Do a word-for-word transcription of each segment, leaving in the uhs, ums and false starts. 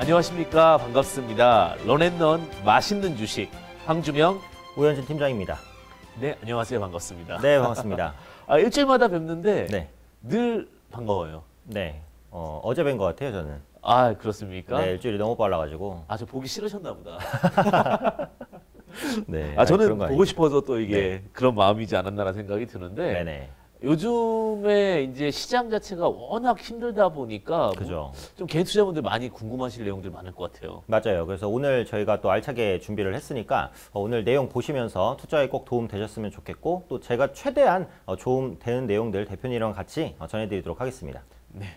안녕하십니까. 반갑습니다. 런앤런 맛있는 주식 황주명 오현진 팀장입니다. 네, 안녕하세요. 반갑습니다. 네, 반갑습니다. 아, 일주일마다 뵙는데 네, 늘 반가워요. 네. 어, 어제 뵌 것 같아요, 저는. 아, 그렇습니까? 네, 일주일이 너무 빨라가지고. 아, 저 보기 싫으셨나 보다. 네. 아, 저는 그런 거 보고 아니죠. 싶어서 또 이게 네. 그런 마음이지 않았나라는 생각이 드는데 네네. 요즘에 이제 시장 자체가 워낙 힘들다 보니까 그죠. 좀 개인 투자분들 많이 궁금하실 내용들 많을 것 같아요. 맞아요. 그래서 오늘 저희가 또 알차게 준비를 했으니까 어, 오늘 내용 보시면서 투자에 꼭 도움 되셨으면 좋겠고 또 제가 최대한 어, 도움 되는 내용들 대표님이랑 같이 어, 전해드리도록 하겠습니다. 네.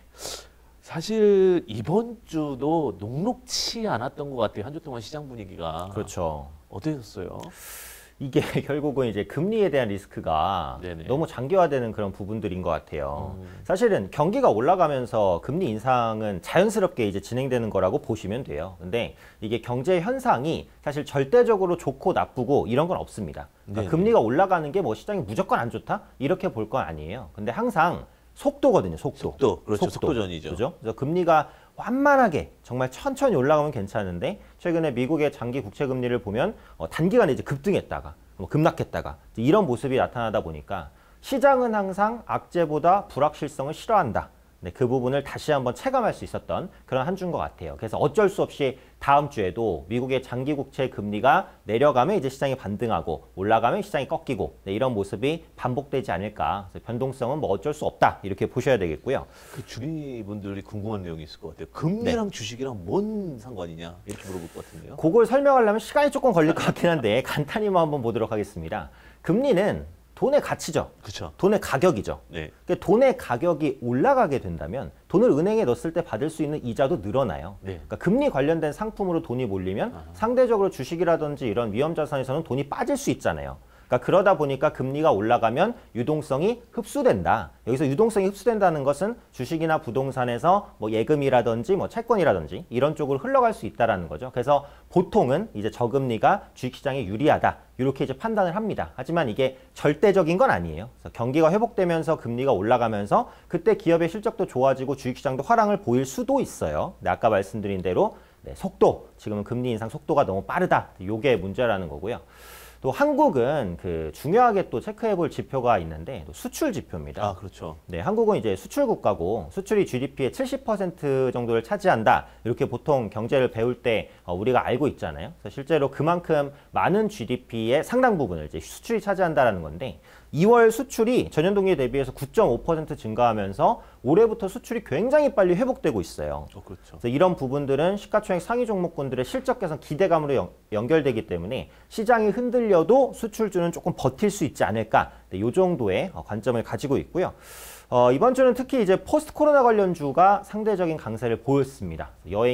사실 이번 주도 녹록치 않았던 것 같아요. 한 주 동안 시장 분위기가. 그렇죠. 어떠셨어요? 이게 결국은 이제 금리에 대한 리스크가 네네. 너무 장기화되는 그런 부분들인 것 같아요. 음. 사실은 경기가 올라가면서 금리 인상은 자연스럽게 이제 진행되는 거라고 보시면 돼요. 근데 이게 경제 현상이 사실 절대적으로 좋고 나쁘고 이런 건 없습니다. 그러니까 네네. 금리가 올라가는 게 뭐 시장이 무조건 안 좋다? 이렇게 볼 건 아니에요. 근데 항상 속도거든요, 속도. 속도, 그렇죠. 속도전이죠. 그죠? 그래서 금리가 완만하게 정말 천천히 올라가면 괜찮은데 최근에 미국의 장기 국채 금리를 보면 어, 단기간에 이제 급등했다가 뭐 급락했다가 이런 모습이 나타나다 보니까 시장은 항상 악재보다 불확실성을 싫어한다. 네, 그 부분을 다시 한번 체감할 수 있었던 그런 한 주인 것 같아요. 그래서 어쩔 수 없이 다음 주에도 미국의 장기 국채 금리가 내려가면 이제 시장이 반등하고 올라가면 시장이 꺾이고 네, 이런 모습이 반복되지 않을까. 그래서 변동성은 뭐 어쩔 수 없다 이렇게 보셔야 되겠고요. 그 주리분들이 궁금한 내용이 있을 것 같아요. 금리랑 주식이랑 뭔 상관이냐 이렇게 물어볼 것 같은데요. 그걸 설명하려면 시간이 조금 걸릴 것 같긴 한데 간단히만 한번 보도록 하겠습니다. 금리는 돈의 가치죠. 그렇죠. 돈의 가격이죠. 네. 그러니까 돈의 가격이 올라가게 된다면 돈을 은행에 넣었을 때 받을 수 있는 이자도 늘어나요. 네. 그러니까 금리 관련된 상품으로 돈이 몰리면 아하. 상대적으로 상대적으로 주식이라든지 이런 위험자산에서는 돈이 빠질 수 있잖아요. 그러니까 그러다 보니까 금리가 올라가면 유동성이 흡수된다. 여기서 유동성이 흡수된다는 것은 주식이나 부동산에서 뭐 예금이라든지 뭐 채권이라든지 이런 쪽으로 흘러갈 수 있다라는 거죠. 그래서 보통은 이제 저금리가 주식시장에 유리하다. 이렇게 이제 판단을 합니다. 하지만 이게 절대적인 건 아니에요. 그래서 경기가 회복되면서 금리가 올라가면서 그때 기업의 실적도 좋아지고 주식시장도 화랑을 보일 수도 있어요. 네, 아까 말씀드린 대로 네, 속도, 지금은 금리 인상 속도가 너무 빠르다. 이게 문제라는 거고요. 또 한국은 그 중요하게 또 체크해 볼 지표가 있는데 또 수출 지표입니다. 아, 그렇죠. 네, 한국은 이제 수출 국가고 수출이 지디피의 칠십 퍼센트 정도를 차지한다. 이렇게 보통 경제를 배울 때 어, 우리가 알고 있잖아요. 그래서 실제로 그만큼 많은 지디피의 상당 부분을 이제 수출이 차지한다라는 건데 이월 수출이 전년 동기에 대비해서 구 점 오 퍼센트 증가하면서 올해부터 수출이 굉장히 빨리 회복되고 있어요. 어, 그렇죠. 그래서 이런 부분들은 시가총액 상위 종목군들의 실적 개선 기대감으로 연, 연결되기 때문에 시장이 흔들려도 수출주는 조금 버틸 수 있지 않을까. 네, 이 정도의 관점을 가지고 있고요. 어, 이번 주는 특히 이제 포스트 코로나 관련주가 상대적인 강세를 보였습니다.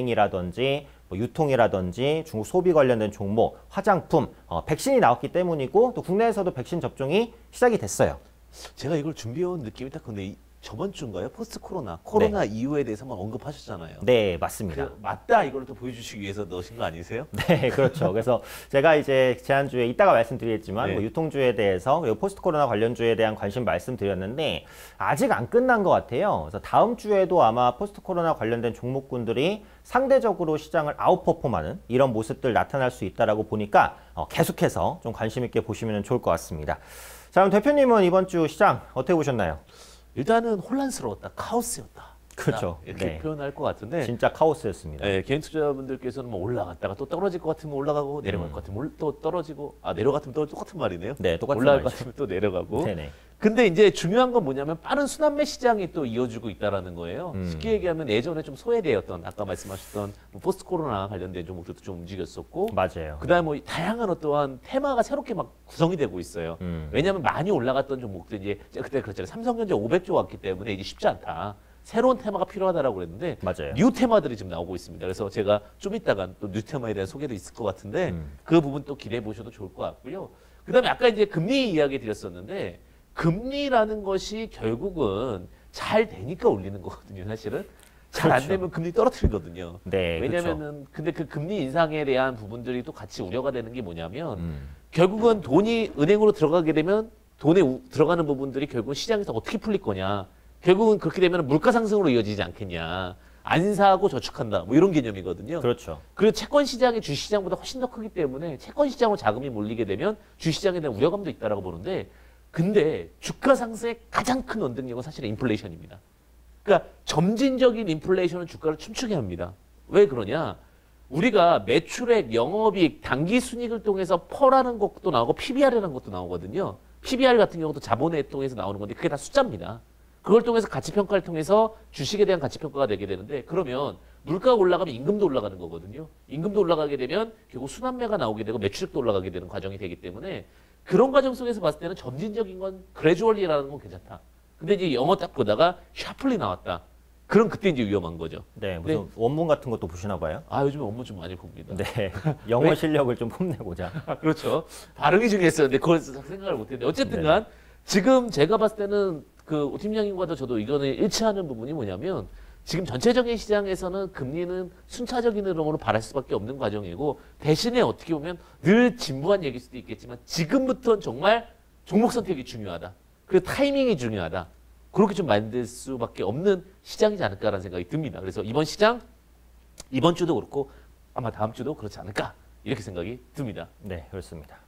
여행이라든지 뭐 유통이라든지 중국 소비 관련된 종목, 화장품, 어, 백신이 나왔기 때문이고 또 국내에서도 백신 접종이 시작이 됐어요. 제가 이걸 준비해온 느낌이 딱 근데 이- 저번 주인가요? 포스트 코로나, 코로나 네. 이후에 대해서만 언급하셨잖아요. 네, 맞습니다. 그, 맞다 이걸 또 보여주시기 위해서 넣으신 거 아니세요? 네, 그렇죠. 그래서 제가 이제 지난주에 이따가 말씀드리겠지만 네. 뭐 유통주에 대해서 그리고 포스트 코로나 관련주에 대한 관심 말씀드렸는데 아직 안 끝난 것 같아요. 그래서 다음 주에도 아마 포스트 코로나 관련된 종목군들이 상대적으로 시장을 아웃퍼폼하는 이런 모습들 나타날 수 있다라고 보니까 어, 계속해서 좀 관심 있게 보시면 좋을 것 같습니다. 자, 그럼 대표님은 이번 주 시장 어떻게 보셨나요? 일단은 혼란스러웠다, 카오스였다. 그렇죠. 이렇게 네. 표현할 것 같은데 진짜 카오스였습니다. 네, 개인 투자분들께서는 뭐 올라갔다가 또 떨어질 것 같으면 올라가고 내려갈 음. 것 같으면 또 떨어지고 아 내려갔으면 또 똑같은 말이네요. 네, 똑같은 올라갈 것 말이죠. 같으면 또 내려가고. 네네. 근데 이제 중요한 건 뭐냐면 빠른 순환매 시장이 또 이어지고 있다라는 거예요. 음. 쉽게 얘기하면 예전에 좀 소외되었던 아까 말씀하셨던 뭐 포스트 코로나 관련된 종목들도 좀 움직였었고 맞아요. 그다음에 뭐 다양한 어떠한 테마가 새롭게 막 구성이 되고 있어요. 음. 왜냐하면 많이 올라갔던 종목들 이제 그때 그랬잖아요. 삼성전자 오백조 왔기 때문에 이제 쉽지 않다. 새로운 테마가 필요하다라고 그랬는데 맞아요. 뉴 테마들이 지금 나오고 있습니다. 그래서 제가 좀 이따가 또 뉴 테마에 대한 소개도 있을 것 같은데 음. 그 부분 또 기대해 보셔도 좋을 것 같고요. 그다음에 아까 이제 금리 이야기 드렸었는데 금리라는 것이 결국은 잘 되니까 올리는 거거든요. 사실은 잘 안 그렇죠. 되면 금리 떨어뜨리거든요. 네, 왜냐면은 그렇죠. 근데 그 금리 인상에 대한 부분들이 또 같이 우려가 되는 게 뭐냐면 음. 결국은 돈이 은행으로 들어가게 되면 돈에 우, 들어가는 부분들이 결국은 시장에서 어떻게 풀릴 거냐. 결국은 그렇게 되면 물가 상승으로 이어지지 않겠냐. 안 사고 저축한다. 뭐 이런 개념이거든요. 그렇죠. 그리고 채권 시장이 주식 시장보다 훨씬 더 크기 때문에 채권 시장으로 자금이 몰리게 되면 주식 시장에 대한 우려감도 있다라고 보는데 근데 주가 상승의 가장 큰 원동력은 사실 인플레이션입니다. 그러니까 점진적인 인플레이션은 주가를 춤추게 합니다. 왜 그러냐? 우리가 매출액, 영업이익, 당기 순이익을 통해서 펄하는 것도 나오고 피비알이라는 것도 나오거든요. 피비알 같은 경우도 자본에 통해서 나오는 건데 그게 다 숫자입니다. 그걸 통해서 가치평가를 통해서 주식에 대한 가치평가가 되게 되는데 그러면 물가가 올라가면 임금도 올라가는 거거든요. 임금도 올라가게 되면 결국 순환매가 나오게 되고 매출액도 올라가게 되는 과정이 되기 때문에 그런 과정 속에서 봤을 때는 점진적인 건 그래주얼리라는 건 괜찮다. 근데 이제 영어 딱 보다가 샤플리 나왔다. 그럼 그때 이제 위험한 거죠. 네, 무슨 네. 원문 같은 것도 보시나 봐요? 아, 요즘에 원문 좀 많이 봅니다. 네, 영어 실력을 좀 뽐내고자. 아, 그렇죠. 발음이 중요했었는데 그걸 생각을 못했는데 어쨌든간 네. 지금 제가 봤을 때는 그 오 팀장님과도 저도 의견이 일치하는 부분이 뭐냐면 지금 전체적인 시장에서는 금리는 순차적인 흐름으로 바랄 수밖에 없는 과정이고 대신에 어떻게 보면 늘 진부한 얘기일 수도 있겠지만 지금부터는 정말 종목 선택이 중요하다. 그리고 타이밍이 중요하다. 그렇게 좀 만들 수밖에 없는 시장이지 않을까라는 생각이 듭니다. 그래서 이번 시장, 이번 주도 그렇고 아마 다음 주도 그렇지 않을까 이렇게 생각이 듭니다. 네, 그렇습니다.